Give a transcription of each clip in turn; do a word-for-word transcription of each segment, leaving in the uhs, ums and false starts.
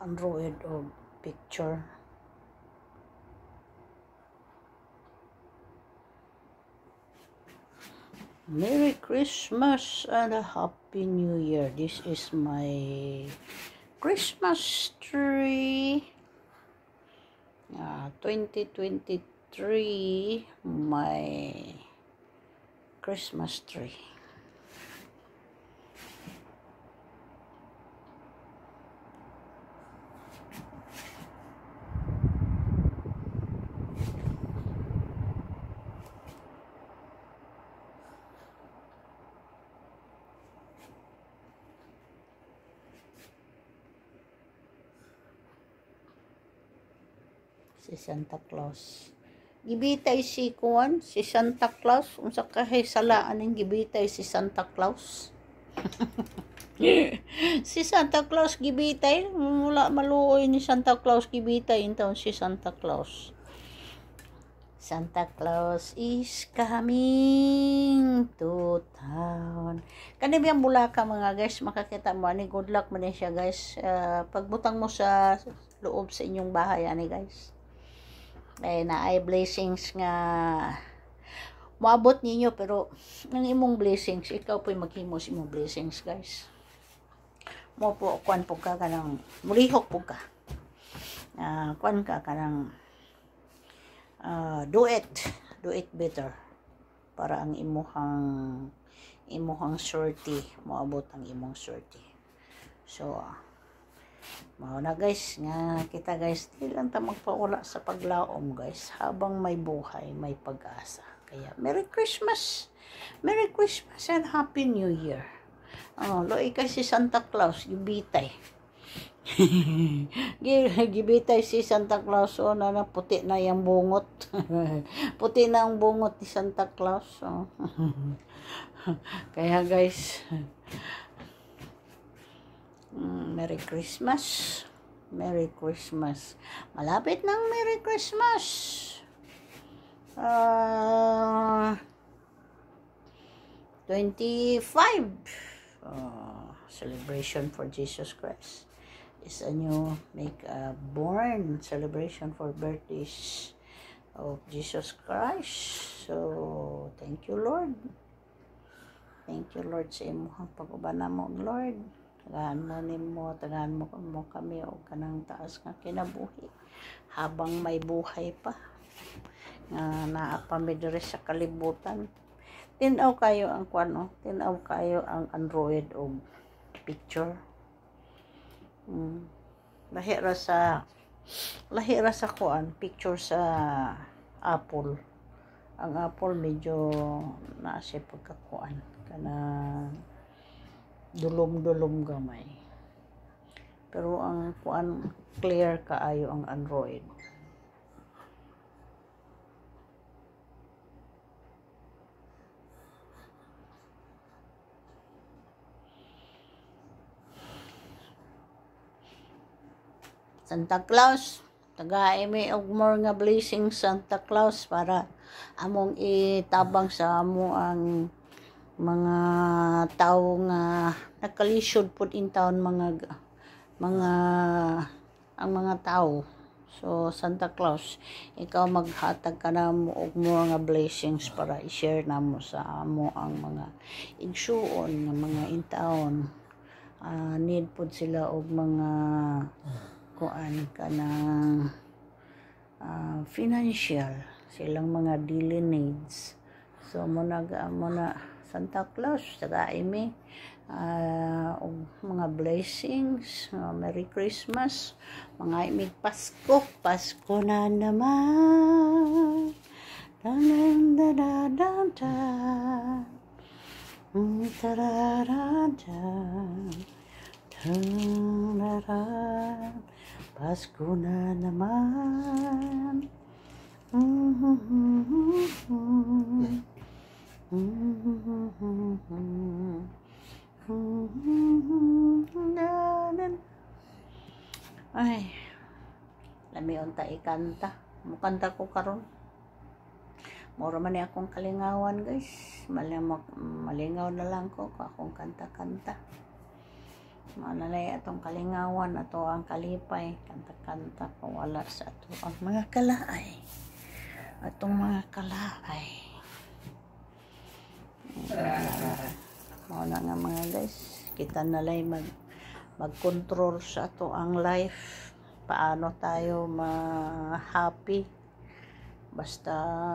Android o picture. Merry Christmas and a Happy New Year. This is my Christmas tree. Uh, twenty twenty-three, my Christmas tree. Si Santa Claus. Gibitay si Kuan, si Santa Claus. Unsa kahay salaan ning gibitay si Santa Claus? Si Santa Claus gibitay, mula maluoy ni Santa Claus gibitay intaon si Santa Claus. Santa Claus is coming to town. Kani biyang bulaka mga guys, makakita mo ani, good luck man siya guys. Uh, pagbutang mo sa loob sa inyong bahay ani guys. Ay na ay blessings nga maabot ninyo, pero ang imong blessings ikaw po'y maghimo sa imong blessings guys. Mo po kuan po ka kanang mulihok po ka. Uh, kuan ka kanang uh, do it, do it better para ang imuhang imuhang swerte moabot ang imong swerte. So uh, mao na guys nga kita guys, di lang ta magpaula sa paglaom guys, habang may buhay may pag-asa. Kaya Merry Christmas, Merry Christmas and Happy New Year. Oh, loy kay si Santa Claus gibitay. Gibitay si Santa Claus, o na, na puti na yung bungot. Puti na ang bungot ni Santa Claus. Oh. Kaya guys, Merry Christmas. Merry Christmas. Malapit ng Merry Christmas. Uh, twenty-five. Uh, celebration for Jesus Christ. Is a new make a born celebration for birthdays of Jesus Christ. So, thank you Lord. Thank you Lord sa imong pag-ubana mo Lord. Tagahan mo nimo, tagahan mo, mo kami o kanang taas nga kinabuhi habang may buhay pa nga naapamidre sa kalibutan. Tinaw kayo ang kuan, no? Tinaw kayo ang Android o picture. Hmm. Lahira sa lahira sa kuan, picture sa Apple. Ang Apple medyo naasya pagkakuan kana dulom-dulom gamay. Pero ang kuan clear kaayo ang Android. Santa Claus, taga-imi og more nga blessing Santa Claus para among itabang sa amo ang mga tao nga nakalisod pud in town, mga mga ang mga tao. So Santa Claus, ikaw maghatag ka na mo og more nga blessings para i-share namo sa amo ang mga igsuon nga mga in town. Uh, need pud sila og mga kuan kanang uh, financial, silang mga daily needs. So mo na mo na Santa Claus, taga-imi uh, og mga blessings, uh, Merry Christmas, mga imig Pasko, Pasko na naman. Dan dan dan dan dan. Tarararan. Tarararan. Pasko na naman. Ay, lami unta ikanta. Mukanta ko karon. Mura man ni akong kalingawan guys. Malingaw, malingaw na lang ko kung akong kanta-kanta. manalay atong kalingawan ato ang kalipay kanta-kanta wala sa ato ang mga kalaay atong mga kalaay. Mao na nga mga guys, kita nalay mag mag-control sa ato ang life, paano tayo ma-happy basta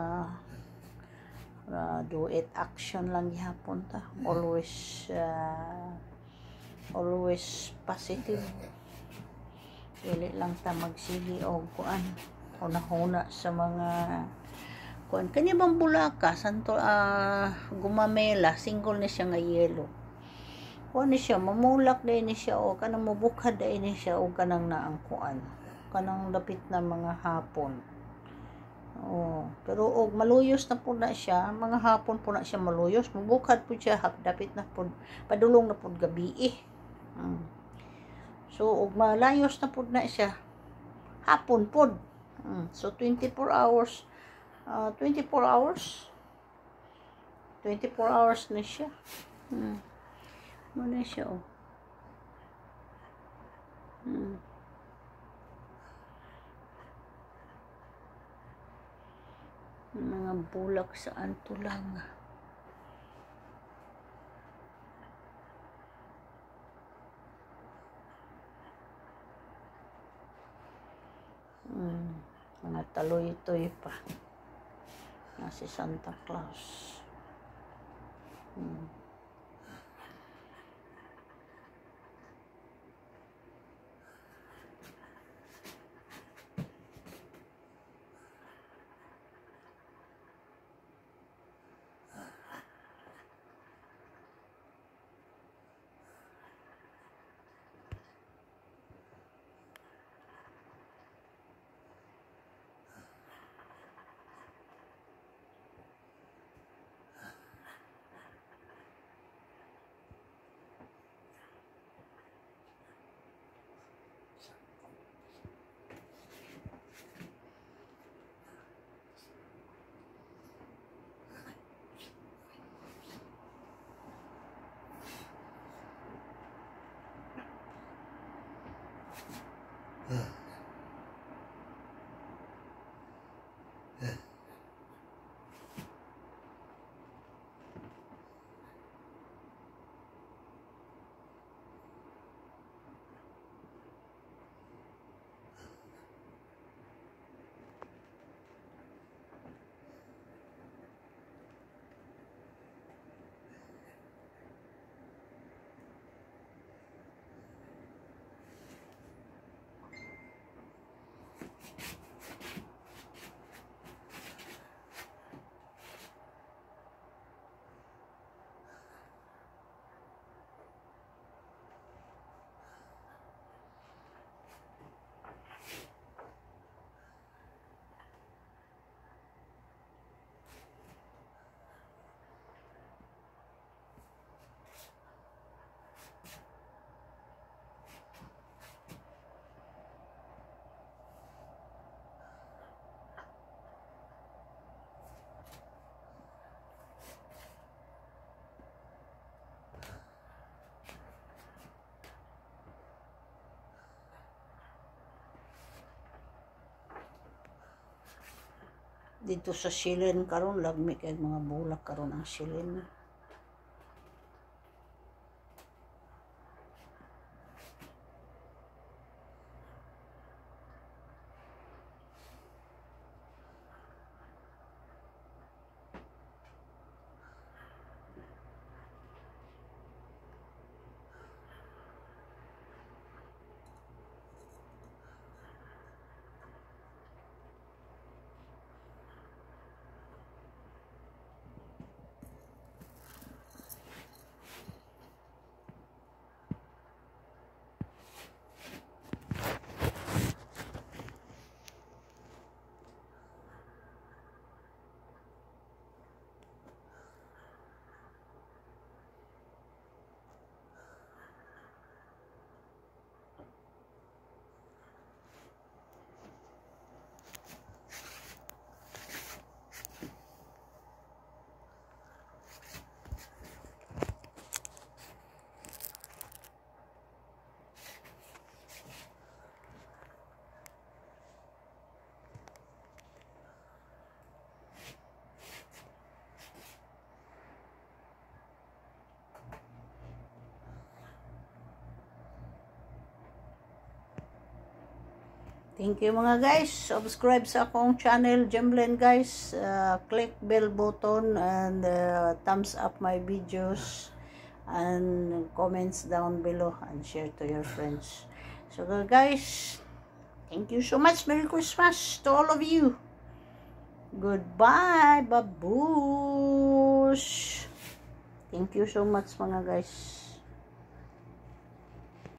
uh, do it action lang gihapon ta, always uh, always positive, dili lang ta magsigi og kuan una-una sa mga kuan kanya bang bulaka santo uh, gumamela single ni siya nga yelo kuan ni siya mamulak day ni siya o kanang mabukad day ni siya o kanang naang kuan kanang dapit na mga hapon. Oh, pero og maluyos na po na siya, mga hapon po na siya maluyos, mabukad po siya dapit na po padulong na po gabi eh. Hmm. So og malayos na pud na siya hapon pod. Hmm. So twenty-four hours uh, twenty-four hours twenty-four hours na siya. Hmm. Mo na siya oh. Hmm. Mga bulak sa antulang. Hmm, mga taloy-toy pa na si Santa Claus. Hmm. Dito sa silin karon lagmi kay mga bulak karon ang silin. Thank you mga guys. Subscribe sa akong channel, Gemlen guys. Uh, click bell button and uh, thumbs up my videos. And comments down below and share to your friends. So guys, thank you so much. Merry Christmas to all of you. Goodbye, babush. Thank you so much mga guys.